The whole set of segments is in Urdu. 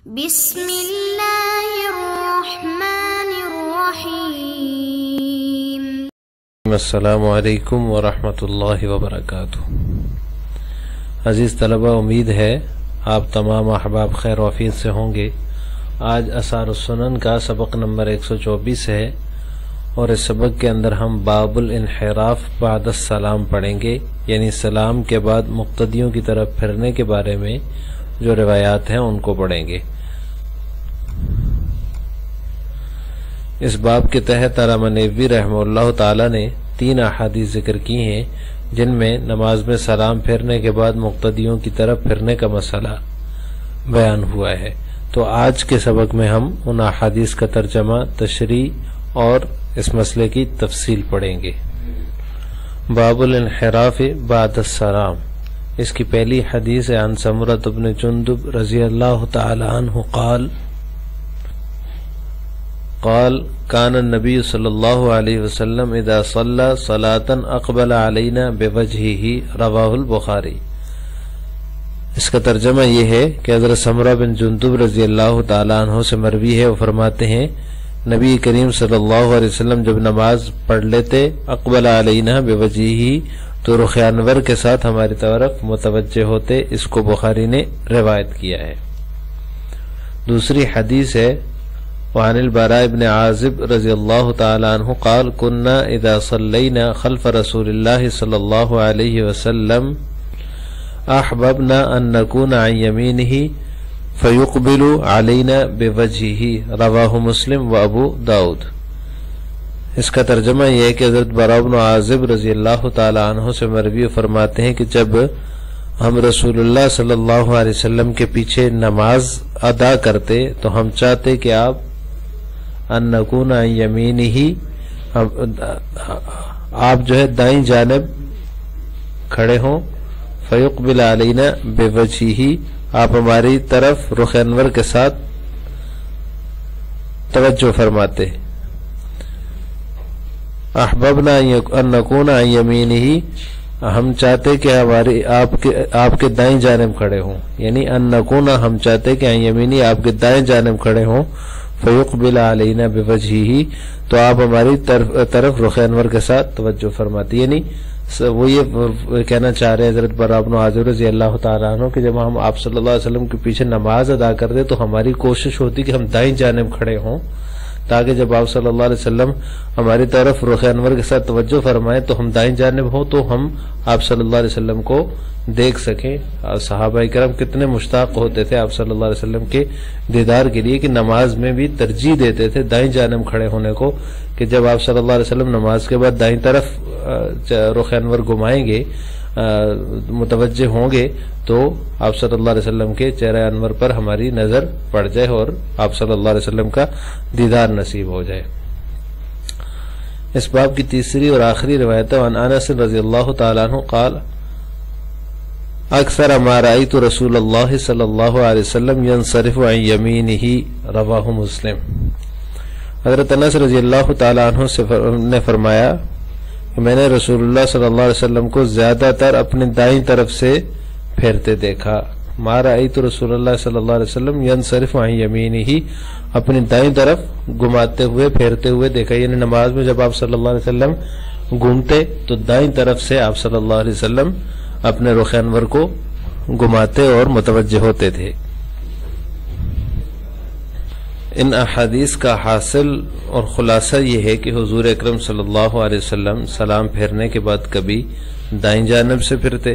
بسم اللہ الرحمن الرحیم۔ السلام علیکم ورحمۃ اللہ وبرکاتہ۔ عزیز طلبہ، امید ہے آپ تمام احباب خیر وفید سے ہوں گے۔ آج آثار السنن کا سبق نمبر 124 ہے اور اس سبق کے اندر ہم باب الانحراف بعد السلام پڑھیں گے، یعنی سلام کے بعد مقتدیوں کی طرف پھرنے کے بارے میں جو روایات ہیں ان کو پڑھیں گے۔ اس باب کے تحت علامہ نیووی رحمہ اللہ تعالی نے 3 احادیث ذکر کی ہیں جن میں نماز میں سلام پھیرنے کے بعد مقتدیوں کی طرف پھرنے کا مسئلہ بیان ہوا ہے۔ تو آج کے سبق میں ہم ان احادیث کا ترجمہ، تشریح اور اس مسئلے کی تفصیل پڑھیں گے۔ باب الانحراف بعد السلام، اس کی پہلی حدیث ہے عن سمرۃ بن جندب رضی اللہ تعالی عنہ قال كان النبي صلی اللہ علیہ وسلم اذا صلى صلاة اقبل علينا بوجهه، رواہ البخاری۔ اس کا ترجمہ یہ ہے کہ حضرت سمرہ بن جندب رضی اللہ تعالی عنہ سے مروی ہے، وہ فرماتے ہیں نبی کریم صلی اللہ علیہ وسلم جب نماز پڑھ لیتے اقبل علینا بوجهه تو رخ انور کے ساتھ ہماری طرف متوجہ ہوتے۔ اس کو بخاری نے روایت کیا ہے۔ دوسری حدیث ہے وعن البراء بن عازب رضی اللہ تعالی عنہ قال كنا اذا صلینا خلف رسول اللہ صلی اللہ علیہ وسلم احببنا ان نكون عن يمینه فيقبل علينا بوجهه، رواہ مسلم و ابو داؤد۔ اس کا ترجمہ یہ ہے کہ حضرت براء بن عازب رضی اللہ تعالی عنہ سے مروی فرماتے ہیں کہ جب ہم رسول اللہ صلی اللہ علیہ وسلم کے پیچھے نماز ادا کرتے تو ہم چاہتے کہ آپ ان نکون عن یمینہ، آپ جو ہے دائیں جانب کھڑے ہوں، فیقبل علینا بوجہہ، آپ ہماری طرف رخ انور کے ساتھ توجہ فرماتے۔ احببنا ان نکون عن یمینہ، ہم چاہتے کہ آپ کے دائیں جانب کھڑے ہوں، یعنی ان نکون، ہم چاہتے کہ عن یمینہ، آپ کے دائیں جانب کھڑے ہوں، فیقبل علینا بوجہہ، تو آپ ہماری طرف رخ انور کے ساتھ توجہ فرماتے۔ یعنی وہ یہ کہنا چاہ رہے حضرت براء بن عازب رضی اللہ تعالیٰ عنہ کہ جب ہم آپ صلی اللہ علیہ وسلم کے پیچھے نماز ادا کرتے تو ہماری کوشش ہوتی کہ ہم دائیں جانب کھڑے ہوں، تاکہ جب آپ صلی اللہ علیہ وسلم ہماری طرف رخ انور کے ساتھ توجہ فرمائیں تو ہم دائیں جانب ہوں تو ہم آپ صلی اللہ علیہ وسلم کو دیکھ سکیں۔ اور صحابہ کرام کتنے مشتاق ہوتے تھے آپ صلی اللہ علیہ وسلم کے دیدار کے لیے کہ نماز میں بھی ترجیح دیتے تھے دائیں جانب کھڑے ہونے کو، کہ جب آپ صلی اللہ علیہ وسلم نماز کے بعد دائیں طرف رخ انور گھمائیں گے، متوجہ ہوں گے، تو آپ صلی اللہ علیہ وسلم کے چہرہ انور پر ہماری نظر پڑ جائے اور آپ صلی اللہ علیہ وسلم کا دیدار نصیب ہو جائے۔ اس باب کی تیسری اور آخری روایت ہے عن انس رضی اللہ تعالی عنہ قال اکثر ما رأیت رسول اللہ صلی اللہ علیہ وسلم ینصرف عن یمینہ، رواہ مسلم۔ حضرت انس رضی اللہ تعالی عنہ نے فرمایا کہ میں نے رسول اللہ صلی اللہ علیہ وسلم کو زیادہ تر اپنے دائیں طرف سے پھیرتے دیکھا۔ ما رأیت رسول اللہ صلی اللہ علیہ وسلم ینصرف عن یمینہ، اپنی دائیں طرف گھماتے ہوئے پھیرتے ہوئے دیکھا۔ یعنی نماز میں جب آپ صلی اللہ علیہ وسلم گھومتے تو دائیں طرف سے آپ صلی اللہ علیہ وسلم اپنے رخ انور کو گھماتے اور متوجہ ہوتے تھے۔ ان احادیث کا حاصل اور خلاصہ یہ ہے کہ حضور اکرم صلی اللہ علیہ وسلم سلام پھیرنے کے بعد کبھی دائیں جانب سے پھرتے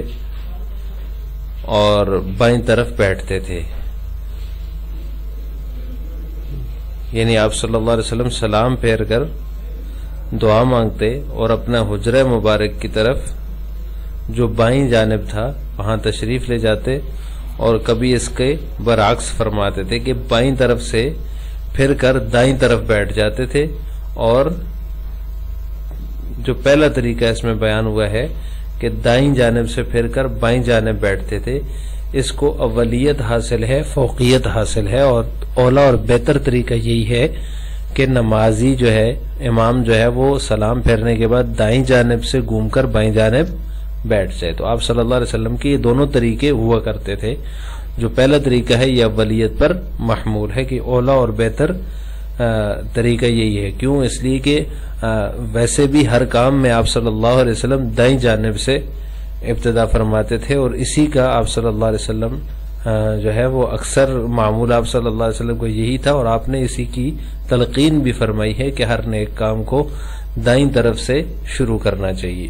اور بائیں طرف بیٹھتے تھے۔ یعنی آپ صلی اللہ علیہ وسلم سلام پھیر کر دعا مانگتے اور اپنا حجرہ مبارک کی طرف جو بائیں جانب تھا وہاں تشریف لے جاتے، اور کبھی اس کے برعکس فرماتے تھے کہ بائیں طرف سے پھر کر دائیں طرف بیٹھ جاتے تھے۔ اور جو پہلا طریقہ اس میں بیان ہوا ہے کہ دائیں جانب سے پھر کر بائیں جانب بیٹھتے تھے، اس کو اولیت حاصل ہے، فوقیت حاصل ہے، اور اولا اور بہتر طریقہ یہی ہے کہ نمازی جو ہے، امام جو ہے، وہ سلام پھیرنے کے بعد دائیں جانب سے گھوم کر بائیں جانب بیٹھ جائے۔ تو آپ صلی اللہ علیہ وسلم کے یہ دونوں طریقے ہوا کرتے تھے۔ جو پہلا طریقہ ہے یہ اولیت پر محمول ہے کہ اولا اور بہتر طریقہ یہی ہے. کیوں؟ اس لیے کہ ویسے بھی ہر کام میں آپ صلی اللہ علیہ وسلم دائیں جانب سے ابتدا فرماتے تھے، اور اسی کا آپ صلی اللہ علیہ وسلم جو ہے وہ اکثر معمول آپ صلی اللہ علیہ وسلم کو یہی تھا، اور آپ نے اسی کی تلقین بھی فرمائی ہے کہ ہر نیک کام کو دائیں طرف سے شروع کرنا چاہیے.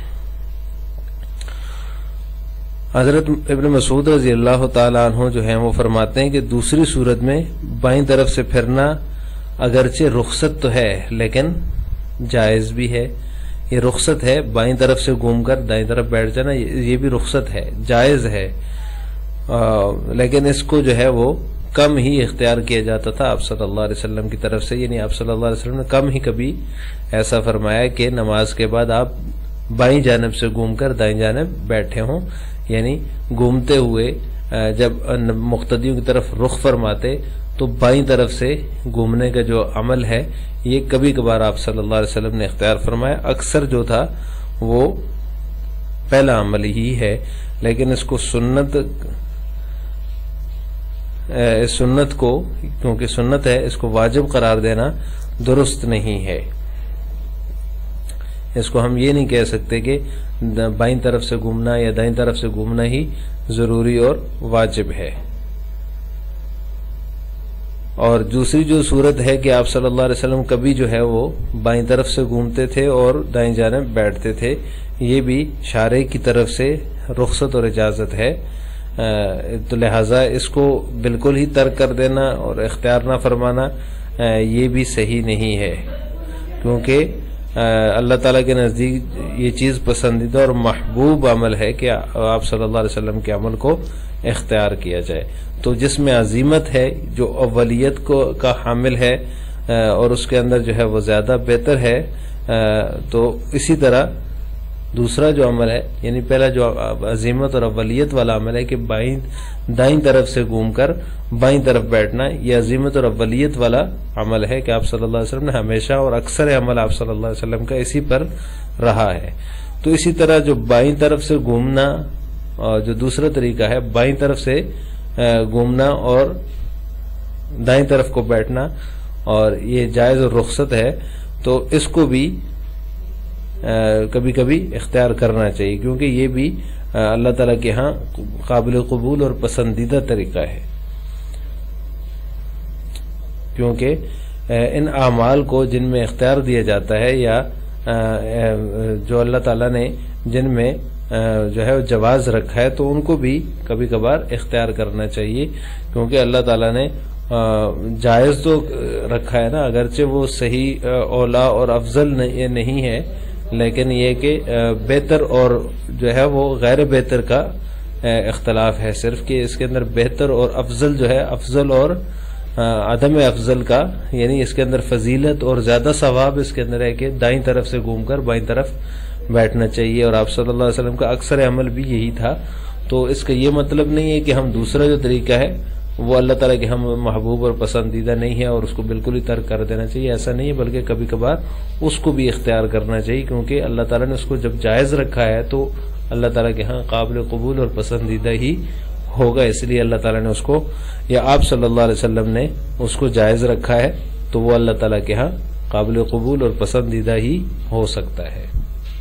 حضرت ابن مسعود رضی اللہ تعالیٰ عنہ جو ہیں وہ فرماتے ہیں کہ دوسری صورت میں بائیں طرف سے پھرنا اگرچہ رخصت تو ہے لیکن جائز بھی ہے. یہ رخصت ہے، بائیں طرف سے گھوم کر دائیں طرف بیٹھ جانا، یہ بھی رخصت ہے، جائز ہے، لیکن اس کو جو ہے وہ کم ہی اختیار کیا جاتا تھا آپ صلی اللہ علیہ وسلم کی طرف سے. یعنی آپ صلی اللہ علیہ وسلم نے کم ہی کبھی ایسا فرمایا کہ نماز کے بعد آپ بائیں جانب سے گھوم کر دائیں جانب بیٹھے ہوں. یعنی گھومتے ہوئے جب مقتدیوں کی طرف رخ فرماتے تو بائیں طرف سے گھومنے کا جو عمل ہے یہ کبھی کبھار آپ صلی اللہ علیہ وسلم نے اختیار فرمایا. اکثر جو تھا وہ پہلا عمل ہی ہے، لیکن اس کو سنت کو کیونکہ سنت ہے اس کو واجب قرار دینا درست نہیں ہے. اس کو ہم یہ نہیں کہہ سکتے کہ بائیں طرف سے گھومنا یا دائیں طرف سے گھومنا ہی ضروری اور واجب ہے. اور دوسری جو صورت ہے کہ آپ صلی اللہ علیہ وسلم کبھی جو ہے وہ بائیں طرف سے گھومتے تھے اور دائیں جانب بیٹھتے تھے، یہ بھی شارع کی طرف سے رخصت اور اجازت ہے. تو لہٰذا اس کو بالکل ہی ترک کر دینا اور اختیار نہ فرمانا یہ بھی صحیح نہیں ہے، کیونکہ اللہ تعالیٰ کے نزدیک یہ چیز پسندیدہ اور محبوب عمل ہے کہ آپ صلی اللہ علیہ وسلم کے عمل کو اختیار کیا جائے. تو جس میں عظیمت ہے، جو اولیت کا حامل ہے اور اس کے اندر جو ہے وہ زیادہ بہتر ہے، تو اسی طرح دوسرا جو عمل ہے، یعنی پہلا جو عظیمت اور اولیت والا عمل ہے کہ دائیں طرف سے گھوم کر بائیں طرف بیٹھنا، یہ عظیمت اور اولیت والا عمل ہے کہ آپ صلی اللہ علیہ وسلم نے ہمیشہ اور اکثر عمل آپ صلی اللہ علیہ وسلم کا اسی پر رہا ہے. تو اسی طرح جو بائیں طرف سے گھومنا اور جو دوسرا طریقہ ہے بائیں طرف سے گھومنا اور دائیں طرف کو بیٹھنا، اور یہ جائز اور رخصت ہے، تو اس کو بھی کبھی کبھی اختیار کرنا چاہیے، کیونکہ یہ بھی اللہ تعالیٰ کے ہاں قابل قبول اور پسندیدہ طریقہ ہے. کیونکہ ان اعمال کو جن میں اختیار دیا جاتا ہے یا جو اللہ تعالیٰ نے جن میں جو ہے جواز رکھا ہے، تو ان کو بھی کبھی کبھار اختیار کرنا چاہیے، کیونکہ اللہ تعالیٰ نے جائز تو رکھا ہے نا، اگرچہ وہ صحیح اولا اور افضل نہیں ہے، لیکن یہ کہ بہتر اور جو ہے وہ غیر بہتر کا اختلاف ہے صرف، کہ اس کے اندر بہتر اور افضل جو ہے، افضل اور عدم افضل کا، یعنی اس کے اندر فضیلت اور زیادہ ثواب اس کے اندر ہے کہ دائیں طرف سے گھوم کر بائیں طرف بیٹھنا چاہیے. اور آپ صلی اللہ علیہ وسلم کا اکثر عمل بھی یہی تھا. تو اس کا یہ مطلب نہیں ہے کہ ہم دوسرا جو طریقہ ہے وہ اللہ تعالیٰ کے ہم محبوب اور پسندیدہ نہیں ہے اور اس کو بالکل ہی ترک کر دینا چاہیے، ایسا نہیں ہے، بلکہ کبھی کبھار اس کو بھی اختیار کرنا چاہیے، کیونکہ اللہ تعالیٰ نے اس کو جب جائز رکھا ہے تو اللہ تعالیٰ کے ہاں قابل قبول اور پسندیدہ ہی ہوگا. اس لیے اللہ تعالیٰ نے اس کو، یا آپ صلی اللہ علیہ وسلم نے اس کو جائز رکھا ہے، تو وہ اللہ تعالیٰ کے ہاں قابل قبول اور پسندیدہ ہی ہو سکتا ہے.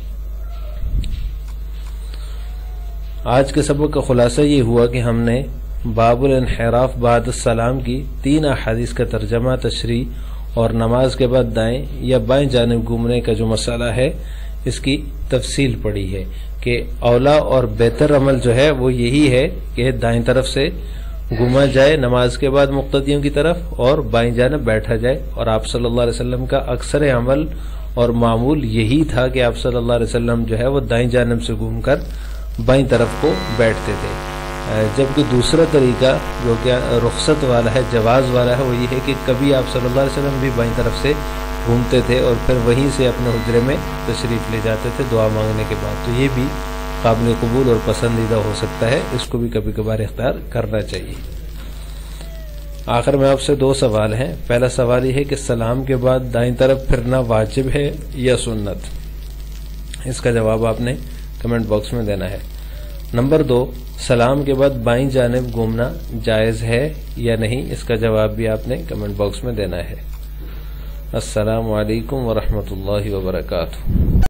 آج کے سبق کا خلاصہ یہ ہوا کہ ہم نے باب الانحراف بعد السلام کی 3 احادیث کا ترجمہ، تشریح اور نماز کے بعد دائیں یا بائیں جانب گھومنے کا جو مسئلہ ہے اس کی تفصیل پڑھی ہے، کہ اولا اور بہتر عمل جو ہے وہ یہی ہے کہ دائیں طرف سے گھوما جائے نماز کے بعد مقتدیوں کی طرف اور بائیں جانب بیٹھا جائے. اور آپ صلی اللہ علیہ وسلم کا اکثر عمل اور معمول یہی تھا کہ آپ صلی اللہ علیہ وسلم جو ہے وہ دائیں جانب سے گھوم کر بائیں طرف کو بیٹھتے تھے. جبکہ دوسرا طریقہ جو کہ رخصت والا ہے، جواز والا ہے، وہ یہ ہے کہ کبھی آپ صلی اللہ علیہ وسلم بھی بائیں طرف سے گھومتے تھے اور پھر وہیں سے اپنے حجرے میں تشریف لے جاتے تھے دعا مانگنے کے بعد. تو یہ بھی قابل قبول اور پسندیدہ ہو سکتا ہے، اس کو بھی کبھی کبھار اختیار کرنا چاہیے. آخر میں آپ سے 2 سوال ہیں. پہلا سوال یہ ہے کہ سلام کے بعد دائیں طرف پھرنا واجب ہے یا سنت؟ اس کا جواب آپ نے کمنٹ باکس میں دینا ہے. نمبر 2، سلام کے بعد بائیں جانب گھومنا جائز ہے یا نہیں، اس کا جواب بھی آپ نے کمنٹ باکس میں دینا ہے۔ السلام علیکم ورحمۃ اللہ وبرکاتہ۔